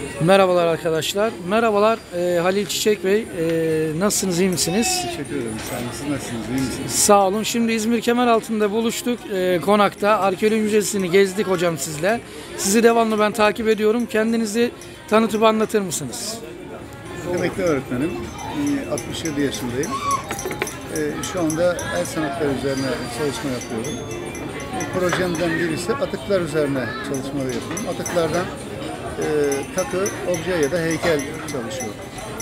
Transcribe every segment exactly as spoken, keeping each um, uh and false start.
Merhabalar arkadaşlar. Merhabalar e, Halil Çiçek Bey. E, nasılsınız, iyi misiniz? Teşekkür ederim. Sağ olun. Siz nasılsınız? İyi misiniz? Sağ olun. Şimdi İzmir Kemeraltı'nda buluştuk. E, Konak'ta. Arkeoloji Müzesi'ni gezdik hocam sizle. Sizi devamlı ben takip ediyorum. Kendinizi tanıtıp anlatır mısınız? Emekli öğretmenim. altmış yedi yaşındayım. Şu anda el sanatları üzerine çalışma yapıyorum. Projemden birisi atıklar üzerine çalışmalar yapıyorum. Atıklardan e, takı, obje ya da heykel çalışıyorum.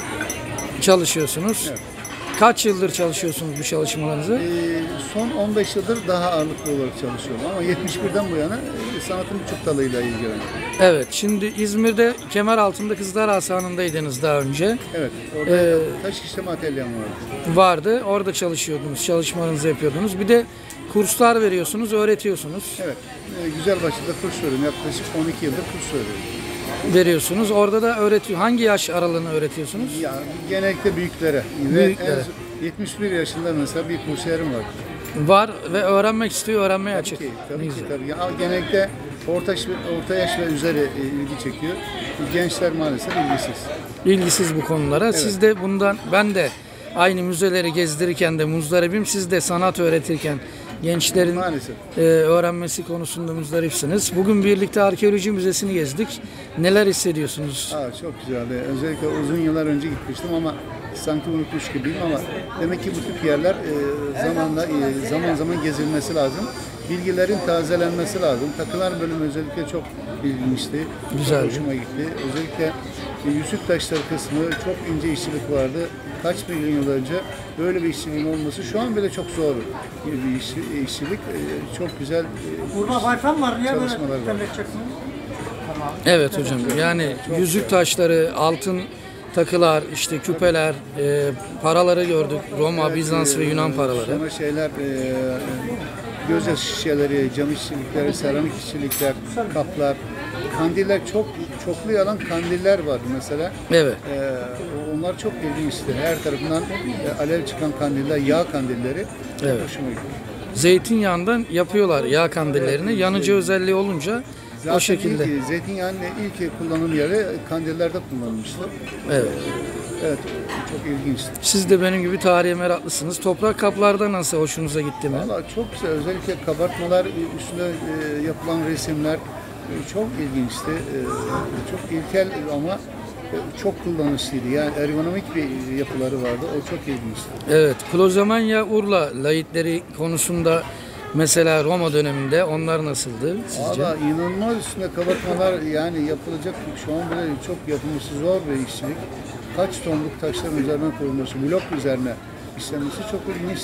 Çalışıyorsunuz. Evet. Kaç yıldır çalışıyorsunuz bu çalışmalarınızı? E, son on beş yıldır daha ağırlıklı olarak çalışıyorum. Ama yetmiş birden bu yana e, sanatın birçok dalıyla ilgileniyorum. Evet. Şimdi İzmir'de Kemeraltı'nda Kızlar Hasanı'ndaydınız daha önce. Evet. Orada Ee, taş işleme atölyem vardı. Vardı. Orada çalışıyordunuz. Çalışmalarınızı yapıyordunuz. Bir de kurslar veriyorsunuz, öğretiyorsunuz. Evet. E, Güzelbaşı'da kurs veriyorum. Yaklaşık on iki yıldır kurs veriyorum. Veriyorsunuz. Orada da öğretiyor. Hangi yaş aralığını öğretiyorsunuz? Ya genellikle büyüklere. Büyüklere. Ve en- yetmiş bir yaşında mesela bir kursiyerim var. Var ve öğrenmek istiyor, öğrenmeye açık. Tabii ki, tabii Ne ki, güzel. tabii. Ya, genellikle orta, yaş- orta yaş ve üzeri e, ilgi çekiyor. Gençler maalesef ilgisiz. İlgisiz bu konulara. Siz de bundan, ben de aynı müzeleri gezdirirken de muzdaribim, siz de sanat öğretirken gençlerin Maalesef. e, öğrenmesi konusunda muzdaripsiniz. Bugün birlikte Arkeoloji Müzesi'ni gezdik. Neler hissediyorsunuz? Aa, çok güzeldi. Özellikle uzun yıllar önce gitmiştim ama sanki unutmuş gibiyim ama demek ki bu tip yerler e, zamanla e, zaman zaman gezilmesi lazım. Bilgilerin tazelenmesi lazım. Takılar bölümü özellikle çok ilginçti. Güzeldi. Çok hoşuma gitti. Özellikle e, yüzük taşları kısmı çok ince işçilik vardı. Kaç milyon yıl önce böyle bir işçiliğin olması şu an bile çok zor bir işçi- işçilik. E, çok güzel e, Burada bayram var. Niye böyle çalışmalar var. temizleyeceksin? Tamam. Evet hocam. Yani yüzük taşları, altın takılar, işte küpeler, e, paraları gördük. Roma, Bizans ve Yunan paraları. Sonra şeyler, e, gözyaşı şişeleri, cam işçilikleri, seramik işçilikler, kaplar, kandiller çok çoklu yalan kandiller var mesela. Evet. E, onlar çok ilginçti. Her tarafından e, alev çıkan kandiller, yağ kandilleri çok Evet. hoşuma gitti. Zeytinyağından yapıyorlar yağ kandillerini. Yanıcı özelliği olunca Zaten o şekilde. ilk, zeytinyağının ilk kullanım yeri kandillerde kullanılmıştı. Evet. Evet, çok ilginçti. Siz de benim gibi tarihe meraklısınız. Toprak kaplarda nasıl, hoşunuza gitti mi? Valla çok güzel. Özellikle kabartmalar, üstünde e, yapılan resimler e, çok ilginçti. E, çok ilkel ama e, çok kullanışlıydı. Yani ergonomik bir yapıları vardı. O çok ilginçti. Evet. Klozomanya Urla layitleri konusunda mesela Roma döneminde onlar nasıldı sizce? Valla inanılmaz üstünde kabartmalar yani yapılacak şu an bile çok yapılması zor bir işçilik. Kaç tonluk taşların üzerine koyulması, blok üzerine işlenmesi çok ilginçti.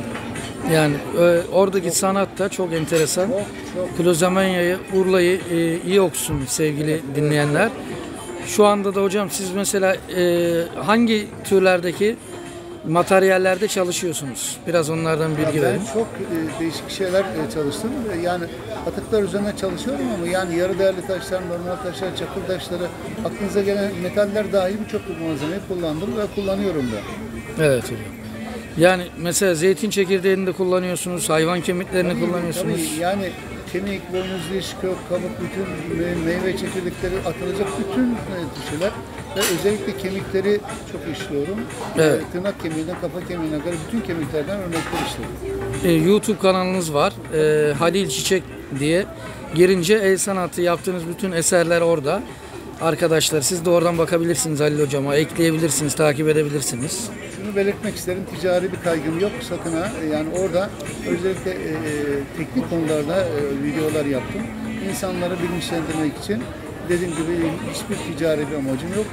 Yani e, oradaki sanat da çok enteresan. Çok çok Klozomanya'yı, Urla'yı e, iyi okusun sevgili dinleyenler. Şu anda da hocam siz mesela e, hangi türlerdeki materyallerde çalışıyorsunuz? Biraz onlardan bilgi ben verin. çok e, değişik şeyler e, çalıştım. E, Yani atıklar üzerine çalışıyorum ama yani yarı değerli taşlar, normal taşlar, çakıl taşları, aklınıza gelen metaller dahil birçok malzemeyi kullandım ve kullanıyorum da. Evet hocam. Yani mesela zeytin çekirdeğini de kullanıyorsunuz, hayvan kemiklerini kullanıyorsunuz. Tabii yani kemik, boynuz, diş, kök, kabuk, bütün me- meyve çekirdekleri atılacak bütün e, şeyler ve özellikle kemikleri çok işliyorum. Evet. E, tırnak kemiğinden kafa kemiğine kadar bütün kemiklerden örnekler işliyorum. E, YouTube kanalınız var. E, Halil Çiçek diye. Girince el sanatı yaptığınız bütün eserler orada. Arkadaşlar siz de oradan bakabilirsiniz Halil hocama. Ekleyebilirsiniz, takip edebilirsiniz. Şunu belirtmek isterim, ticari bir kaygım yok sakın ha. Yani orada özellikle e, teknik konularda e, videolar yaptım. İnsanları bilinçlendirmek için dediğim gibi hiçbir ticari bir amacım yok.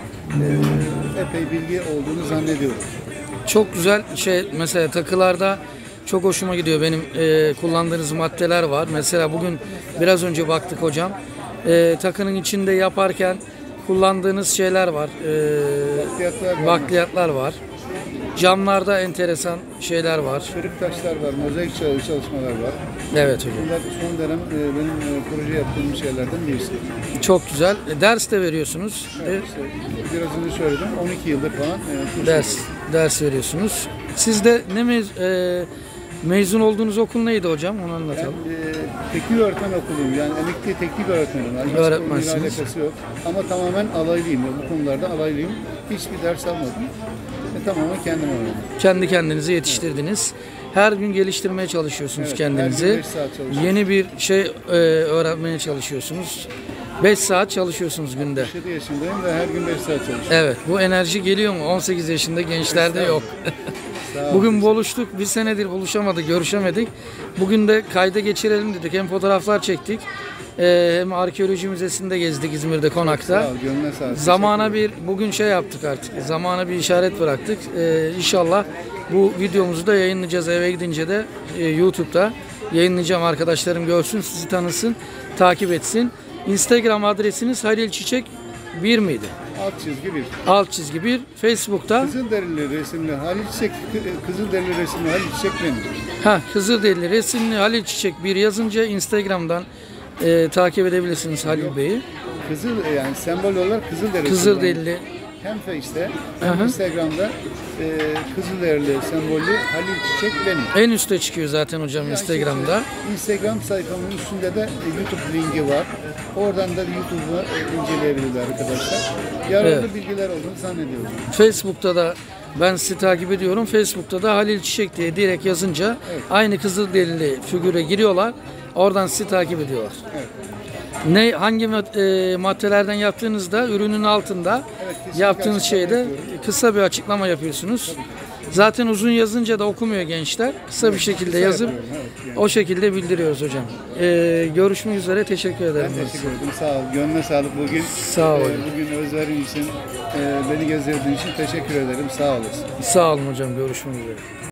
E, epey bilgi olduğunu zannediyorum. Çok güzel şey, mesela takılarda çok hoşuma gidiyor. Benim e, kullandığınız maddeler var. Mesela bugün biraz önce baktık hocam. E, takının içinde yaparken kullandığınız şeyler var. E, Bakliyatlar var. bakliyatlar var. Camlarda enteresan şeyler var. Kırık taşlar var, mozaik çalışmalar var. Evet hocam. Bunlar son dönem e, benim e, proje yaptığım şeylerden birisi. Çok güzel. E, ders de veriyorsunuz. E, Evet, işte biraz önce söyledim, on iki yıldır falan e, kurs ders ders veriyorsunuz. Siz de ne mez e, Mezun olduğunuz okul neydi hocam? Onu Ben anlatalım. e, teknik öğretmen okuluyum. Yani emekli teknik öğretmenim. Yani hiç Öğretmensiniz. konuyla alakası yok. Ama tamamen alaylıyım. Bu konularda alaylıyım. Hiçbir ders almadım. E, tamamen kendim öğrendim. Kendi kendinizi yetiştirdiniz. Her gün geliştirmeye çalışıyorsunuz Evet, her gün kendinizi. beş saat çalışıyorum. Yeni bir şey e, öğrenmeye çalışıyorsunuz. beş saat çalışıyorsunuz günde. altmış yedi yaşındayım ve her gün beş saat çalışıyorum. Evet, bu enerji geliyor mu? on sekiz yaşında gençlerde yok. Sağ olun. Bugün buluştuk. Bir senedir buluşamadık, görüşemedik. Bugün de kayda geçirelim dedik. Hem fotoğraflar çektik. e, hem arkeoloji müzesinde gezdik İzmir'de, Konak'ta. Sağ ol, gönlüne sağlık. Zamana bir bugün şey yaptık artık. Zamana bir işaret bıraktık. Ee, inşallah bu videomuzu da yayınlayacağız. Eve gidince de e, YouTube'da yayınlayacağım. Arkadaşlarım görsün, sizi tanısın, takip etsin. Instagram adresiniz Halil Çiçek bir miydi? Alt çizgi bir. Alt çizgi bir. Facebook'ta Kızılderili resimli Halil Çiçek, Kızılderili resimli Halil Çiçek benim. ha Kızılderili resimli Halil Çiçek bir yazınca Instagram'dan e, takip edebilirsiniz Halil Bey'i. Kızıl yani sembol olarak Kızılderili. Kızılderili. Hem Face'te hem Aha. Instagram'da e, Kızılderili sembolü Halil Çiçek benim. En üstte çıkıyor zaten hocam Yani Instagram'da. işte, Instagram sayfamın üstünde de e, YouTube linki var. Oradan da YouTube'u e, inceleyebilirler arkadaşlar. Yararlı Evet. bilgiler olduğunu zannediyorum. Facebook'ta da ben sizi takip ediyorum. Facebook'ta da Halil Çiçek diye direkt yazınca Evet. aynı Kızılderili figüre giriyorlar. Oradan sizi takip ediyorlar. Evet. Ne hangi mad- e, maddelerden yaptığınızda ürünün altında Evet, kesinlikle yaptığınız açıklama şeyde yapıyorum. kısa bir açıklama yapıyorsunuz. Zaten uzun yazınca da okumuyor gençler. Kısa bir şekilde kısa yazıp yapıyorum, evet, yani. o şekilde bildiriyoruz hocam. E, görüşmek üzere. Teşekkür ederim. Ben teşekkür ederim. Sağ ol. Gönlüne sağlık bugün. Sağ ol. e, bugün özlerin için, e, beni gezdirdiğin için teşekkür ederim. Sağ olasın. Sağ olun hocam. Görüşmek üzere.